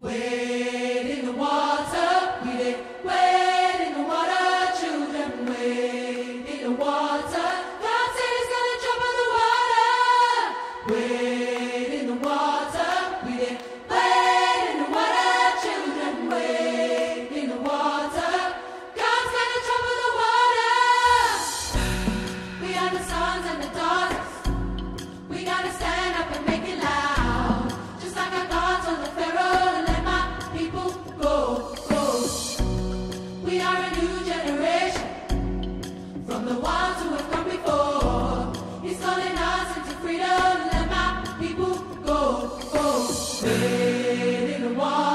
Wade in the water, we did. Wade in the water, children, wade in the water. God said He's gonna trouble the water. Wade in the water, we did. Wade in the water, children, wade in the water. God's gonna trouble the water. We are the sons and the daughters. We gotta stand up and make it loud. Just like our God told the Pharaoh to let my people go, go. We are a new generation from the ones who have come before. He's calling us into freedom. Let my people go, go. Wade in the water.